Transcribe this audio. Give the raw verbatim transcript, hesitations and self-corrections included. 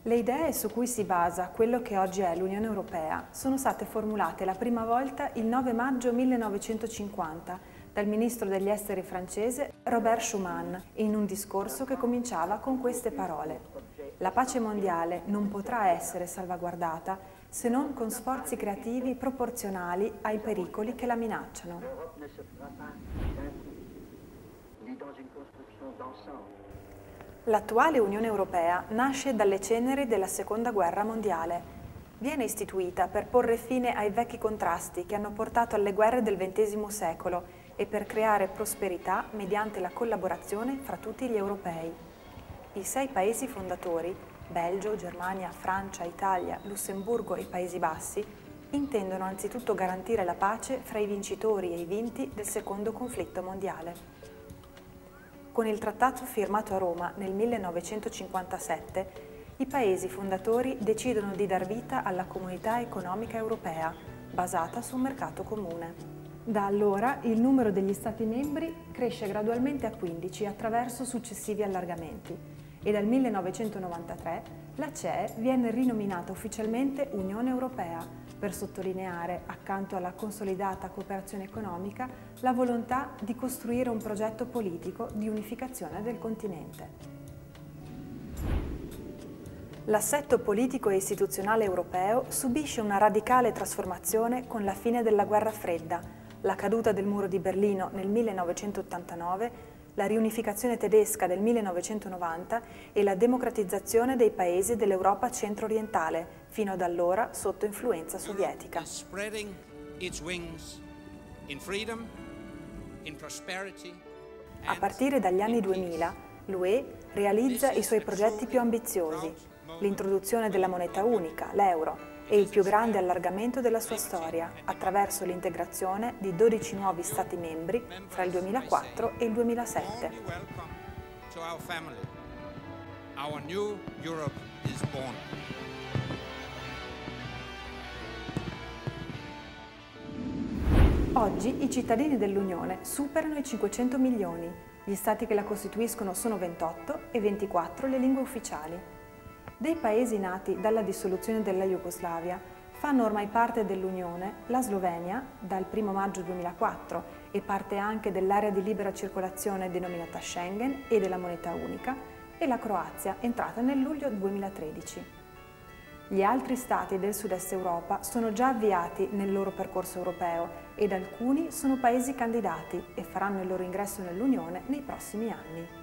Le idee su cui si basa quello che oggi è l'Unione Europea sono state formulate la prima volta il nove maggio millenovecentocinquanta dal ministro degli esteri francese Robert Schuman in un discorso che cominciava con queste parole: la pace mondiale non potrà essere salvaguardata se non con sforzi creativi proporzionali ai pericoli che la minacciano. L'attuale Unione Europea nasce dalle ceneri della Seconda Guerra Mondiale. Viene istituita per porre fine ai vecchi contrasti che hanno portato alle guerre del ventesimo secolo e per creare prosperità mediante la collaborazione fra tutti gli europei. I sei paesi fondatori, Belgio, Germania, Francia, Italia, Lussemburgo e Paesi Bassi, intendono anzitutto garantire la pace fra i vincitori e i vinti del secondo conflitto mondiale. Con il trattato firmato a Roma nel millenovecentocinquantasette, i paesi fondatori decidono di dar vita alla Comunità Economica Europea, basata su un mercato comune. Da allora il numero degli Stati membri cresce gradualmente a quindici attraverso successivi allargamenti e dal millenovecentonovantatré la C E E viene rinominata ufficialmente Unione Europea per sottolineare, accanto alla consolidata cooperazione economica, la volontà di costruire un progetto politico di unificazione del continente. L'assetto politico e istituzionale europeo subisce una radicale trasformazione con la fine della Guerra Fredda, la caduta del Muro di Berlino nel millenovecentottantanove, la riunificazione tedesca del millenovecentonovanta e la democratizzazione dei paesi dell'Europa centro-orientale, fino ad allora sotto influenza sovietica. A partire dagli anni duemila, l'U E realizza i suoi progetti più ambiziosi, l'introduzione della moneta unica, l'euro, e il più grande allargamento della sua storia, attraverso l'integrazione di dodici nuovi Stati membri fra il duemilaquattro e il duemilasette. Oggi i cittadini dell'Unione superano i cinquecento milioni, gli Stati che la costituiscono sono ventotto e ventiquattro le lingue ufficiali. Dei paesi nati dalla dissoluzione della Jugoslavia fanno ormai parte dell'Unione la Slovenia dal primo maggio duemilaquattro e parte anche dell'area di libera circolazione denominata Schengen e della moneta unica, e la Croazia entrata nel luglio duemilatredici. Gli altri stati del sud-est Europa sono già avviati nel loro percorso europeo ed alcuni sono paesi candidati e faranno il loro ingresso nell'Unione nei prossimi anni.